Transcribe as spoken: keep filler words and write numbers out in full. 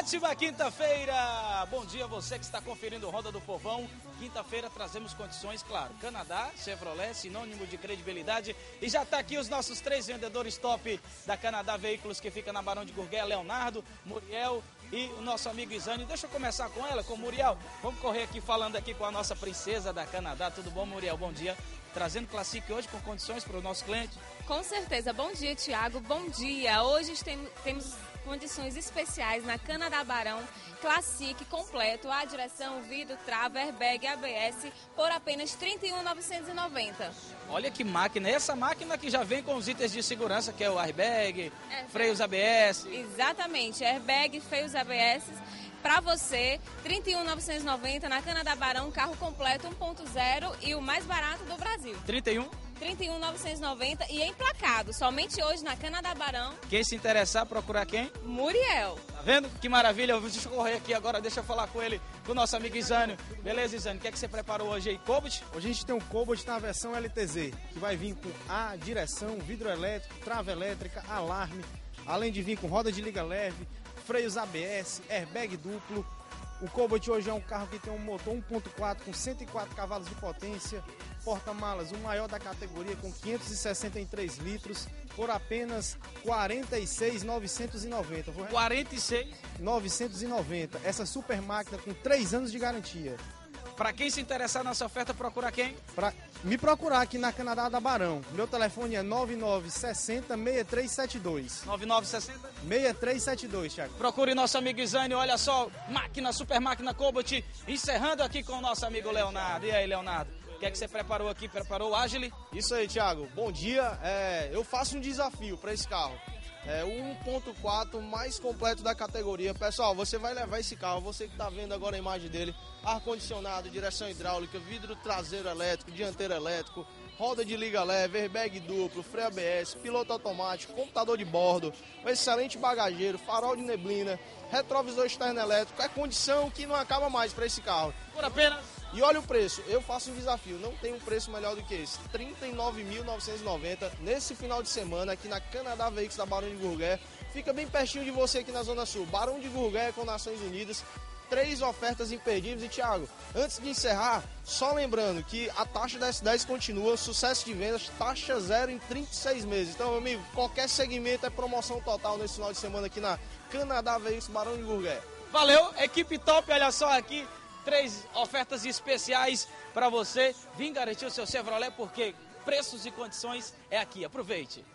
Ótima quinta-feira! Bom dia você que está conferindo o Roda do Povão. Quinta-feira trazemos condições, claro. Canadá, Chevrolet, sinônimo de credibilidade. E já está aqui os nossos três vendedores top da Canadá Veículos, que fica na Barão de Gurgué, Leonardo, Muriel e o nosso amigo Isane. Deixa eu começar com ela, com o Muriel. Vamos correr aqui falando aqui com a nossa princesa da Canadá. Tudo bom, Muriel? Bom dia. Trazendo Classic hoje com condições para o nosso cliente? Com certeza. Bom dia, Tiago. Bom dia. Hoje tem, temos condições especiais na Canadá Barão, Classic completo, a direção, vidro, trava, airbag, A B S, por apenas trinta e um mil novecentos e noventa. Olha que máquina, essa máquina que já vem com os itens de segurança, que é o airbag, é, freios A B S. Exatamente, airbag, freios A B S. Para você, trinta e um mil novecentos e noventa na Canadá Barão, carro completo um ponto zero e o mais barato do Brasil. trinta e um? trinta e um mil novecentos e noventa e emplacado, somente hoje na Canadá Barão. Quem se interessar, procurar quem? Muriel. Tá vendo? Que maravilha, deixa eu correr aqui agora, deixa eu falar com ele, com o nosso amigo Isânio. Beleza, Isânio, o que é que você preparou hoje aí? Cobalt? Hoje a gente tem um Cobalt na versão L T Z, que vai vir com a direção, vidro elétrico, trava elétrica, alarme, além de vir com roda de liga leve, freios A B S, airbag duplo. O Cobalt hoje é um carro que tem um motor um ponto quatro com cento e quatro cavalos de potência, porta-malas, o maior da categoria com quinhentos e sessenta e três litros, por apenas quarenta e seis mil novecentos e noventa. quarenta e seis mil novecentos e noventa. Essa super máquina com três anos de garantia. Para quem se interessar nessa oferta, procura quem? Pra me procurar aqui na Canadá da Barão. Meu telefone é nove nove seis zero, seis três sete dois. nove nove seis zero? seis três sete dois, Thiago. Procure nosso amigo Isânio, olha só, máquina, super máquina Cobalt, encerrando aqui com o nosso amigo Leonardo. E aí, Leonardo, o que é que você preparou aqui? Preparou o Agile? Isso aí, Thiago. Bom dia. É, eu faço um desafio para esse carro. É o um ponto quatro mais completo da categoria. Pessoal, você vai levar esse carro, você que está vendo agora a imagem dele, ar-condicionado, direção hidráulica, vidro traseiro elétrico, dianteiro elétrico, roda de liga leve, airbag duplo, freio A B S, piloto automático, computador de bordo, um excelente bagageiro, farol de neblina, retrovisor externo elétrico. É condição que não acaba mais para esse carro. Por apenas... E olha o preço, eu faço um desafio, não tem um preço melhor do que esse, trinta e nove mil novecentos e noventa nesse final de semana aqui na Canadá Veículos da Barão de Gurgué. Fica bem pertinho de você aqui na Zona Sul, Barão de Gurgué com Nações Unidas. Três ofertas imperdíveis. E Thiago, antes de encerrar, só lembrando que a taxa da S dez continua, sucesso de vendas, taxa zero em trinta e seis meses. Então, meu amigo, qualquer segmento é promoção total nesse final de semana aqui na Canadá Veículos Barão de Gurgué. Valeu, equipe top, olha só aqui. Três ofertas especiais para você. Vim garantir o seu Chevrolet porque preços e condições é aqui. Aproveite.